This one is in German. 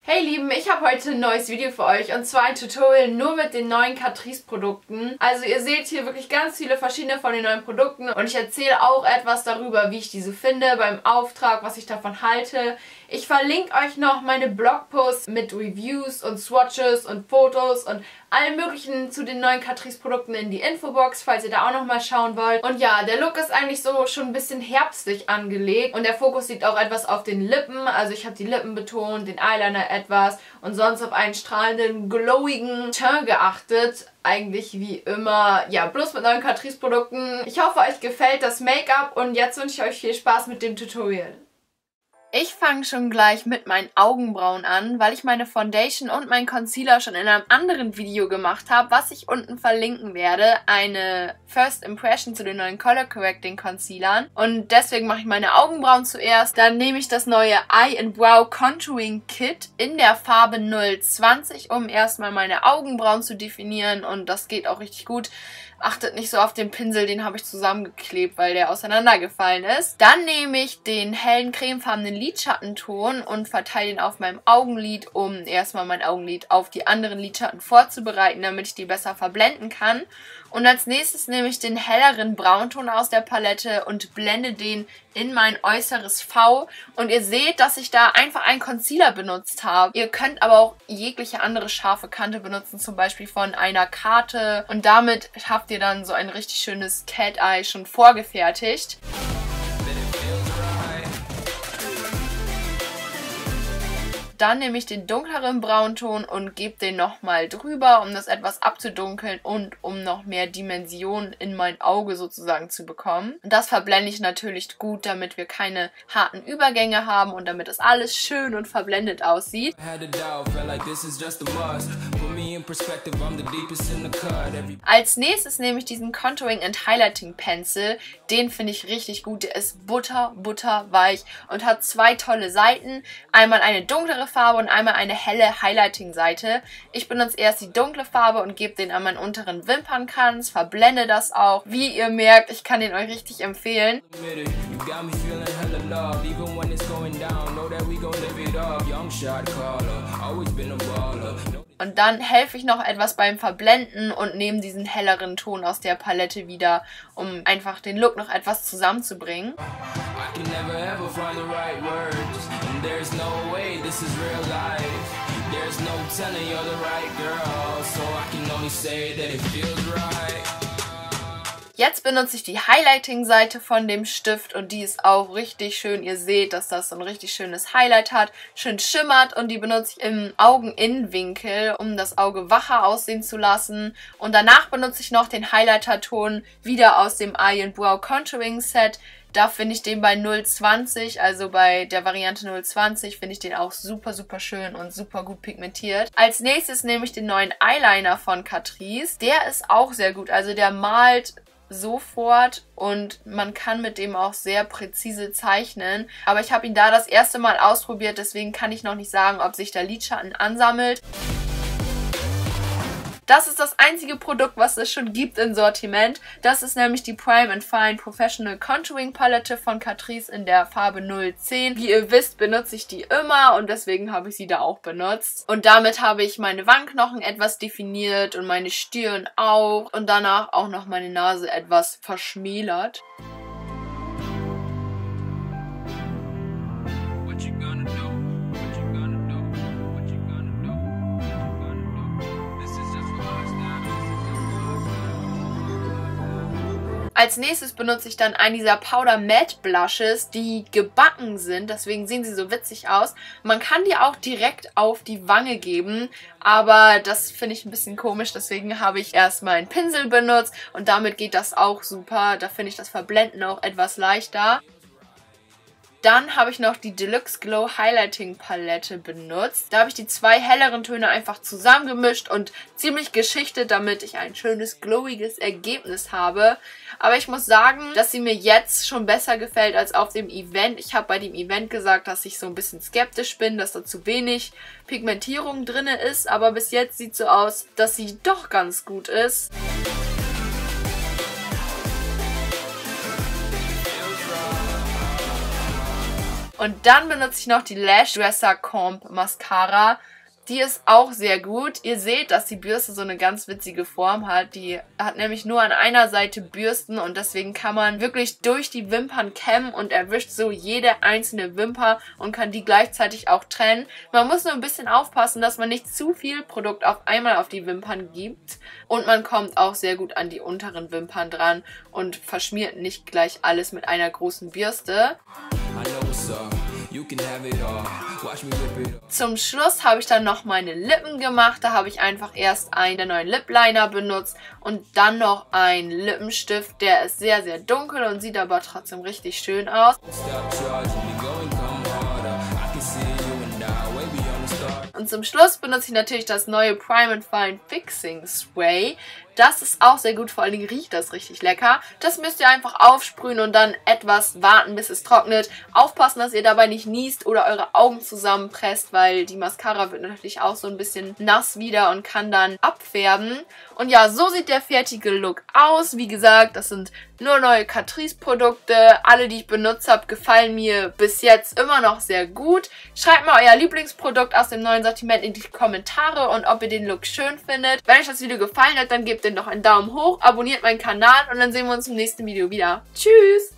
Hey Lieben, ich habe heute ein neues Video für euch und zwar ein Tutorial nur mit den neuen Catrice Produkten. Also ihr seht hier wirklich ganz viele verschiedene von den neuen Produkten und ich erzähle auch etwas darüber, wie ich diese finde beim Auftrag, was ich davon halte. Ich verlinke euch noch meine Blogposts mit Reviews und Swatches und Fotos und allem möglichen zu den neuen Catrice Produkten in die Infobox, falls ihr da auch noch mal schauen wollt. Und ja, der Look ist eigentlich so schon ein bisschen herbstlich angelegt und der Fokus liegt auch etwas auf den Lippen. Also ich habe die Lippen betont, den Eyeliner etwas und sonst auf einen strahlenden, glowigen Teint geachtet. Eigentlich wie immer, ja, bloß mit neuen Catrice Produkten. Ich hoffe, euch gefällt das Make-up und jetzt wünsche ich euch viel Spaß mit dem Tutorial. Ich fange schon gleich mit meinen Augenbrauen an, weil ich meine Foundation und meinen Concealer schon in einem anderen Video gemacht habe, was ich unten verlinken werde. Eine First Impression zu den neuen Color Correcting Concealern. Und deswegen mache ich meine Augenbrauen zuerst. Dann nehme ich das neue Eye and Brow Contouring Kit in der Farbe 020, um erstmal meine Augenbrauen zu definieren. Und das geht auch richtig gut. Achtet nicht so auf den Pinsel, den habe ich zusammengeklebt, weil der auseinandergefallen ist. Dann nehme ich den hellen cremefarbenen Lidschattenton und verteile ihn auf meinem Augenlid, um erstmal mein Augenlid auf die anderen Lidschatten vorzubereiten, damit ich die besser verblenden kann. Und als nächstes nehme ich den helleren Braunton aus der Palette und blende den in mein äußeres V. Und ihr seht, dass ich da einfach einen Concealer benutzt habe. Ihr könnt aber auch jegliche andere scharfe Kante benutzen, zum Beispiel von einer Karte. Und damit habt ihr dann so ein richtig schönes Cat Eye schon vorgefertigt. Dann nehme ich den dunkleren Braunton und gebe den nochmal drüber, um das etwas abzudunkeln und um noch mehr Dimension in mein Auge sozusagen zu bekommen. Und das verblende ich natürlich gut, damit wir keine harten Übergänge haben und damit es alles schön und verblendet aussieht. Als nächstes nehme ich diesen Contouring and Highlighting Pencil. Den finde ich richtig gut. Der ist butterweich und hat zwei tolle Seiten. Einmal eine dunklere Farbe und einmal eine helle Highlighting-Seite. Ich benutze erst die dunkle Farbe und gebe den an meinen unteren Wimpernkranz, verblende das auch. Wie ihr merkt, ich kann den euch richtig empfehlen. Und dann helfe ich noch etwas beim Verblenden und nehme diesen helleren Ton aus der Palette wieder, um einfach den Look noch etwas zusammenzubringen. Jetzt benutze ich die Highlighting-Seite von dem Stift und die ist auch richtig schön. Ihr seht, dass das so ein richtig schönes Highlight hat, schön schimmert und die benutze ich im Augeninnenwinkel, um das Auge wacher aussehen zu lassen. Und danach benutze ich noch den Highlighter-Ton wieder aus dem Eye and Brow Contouring Set. Da finde ich den bei 020, also bei der Variante 020, finde ich den auch super schön und super gut pigmentiert. Als nächstes nehme ich den neuen Eyeliner von Catrice. Der ist auch sehr gut, also der malt sofort und man kann mit dem auch sehr präzise zeichnen. Aber ich habe ihn da das erste Mal ausprobiert, deswegen kann ich noch nicht sagen, ob sich der Lidschatten ansammelt. Das ist das einzige Produkt, was es schon gibt im Sortiment. Das ist nämlich die Prime and Fine Professional Contouring Palette von Catrice in der Farbe 010. Wie ihr wisst, benutze ich die immer und deswegen habe ich sie da auch benutzt. Und damit habe ich meine Wangenknochen etwas definiert und meine Stirn auch. Und danach auch noch meine Nase etwas verschmälert. Als nächstes benutze ich dann einen dieser Powder Matte Blushes, die gebacken sind, deswegen sehen sie so witzig aus. Man kann die auch direkt auf die Wange geben, aber das finde ich ein bisschen komisch, deswegen habe ich erstmal einen Pinsel benutzt und damit geht das auch super. Da finde ich das Verblenden auch etwas leichter. Dann habe ich noch die Deluxe Glow Highlighting Palette benutzt. Da habe ich die zwei helleren Töne einfach zusammengemischt und ziemlich geschichtet, damit ich ein schönes, glowiges Ergebnis habe. Aber ich muss sagen, dass sie mir jetzt schon besser gefällt als auf dem Event. Ich habe bei dem Event gesagt, dass ich so ein bisschen skeptisch bin, dass da zu wenig Pigmentierung drin ist. Aber bis jetzt sieht es so aus, dass sie doch ganz gut ist. Und dann benutze ich noch die Lash Dresser Comb Mascara. Die ist auch sehr gut. Ihr seht, dass die Bürste so eine ganz witzige Form hat. Die hat nämlich nur an einer Seite Bürsten und deswegen kann man wirklich durch die Wimpern kämmen und erwischt so jede einzelne Wimper und kann die gleichzeitig auch trennen. Man muss nur ein bisschen aufpassen, dass man nicht zu viel Produkt auf einmal auf die Wimpern gibt. Und man kommt auch sehr gut an die unteren Wimpern dran und verschmiert nicht gleich alles mit einer großen Bürste. Zum Schluss habe ich dann noch meine Lippen gemacht. Da habe ich einfach erst einen der neuen Lip Liner benutzt und dann noch einen Lippenstift. Der ist sehr, sehr dunkel und sieht aber trotzdem richtig schön aus. Und zum Schluss benutze ich natürlich das neue Prime & Fine Fixing Spray. Das ist auch sehr gut, vor allen Dingen riecht das richtig lecker. Das müsst ihr einfach aufsprühen und dann etwas warten, bis es trocknet. Aufpassen, dass ihr dabei nicht niest oder eure Augen zusammenpresst, weil die Mascara wird natürlich auch so ein bisschen nass wieder und kann dann abfärben. Und ja, so sieht der fertige Look aus. Wie gesagt, das sind nur neue Catrice-Produkte. Alle, die ich benutzt habe, gefallen mir bis jetzt immer noch sehr gut. Schreibt mal euer Lieblingsprodukt aus dem neuen Sortiment in die Kommentare und ob ihr den Look schön findet. Wenn euch das Video gefallen hat, dann gebt doch einen Daumen hoch, abonniert meinen Kanal und dann sehen wir uns im nächsten Video wieder. Tschüss!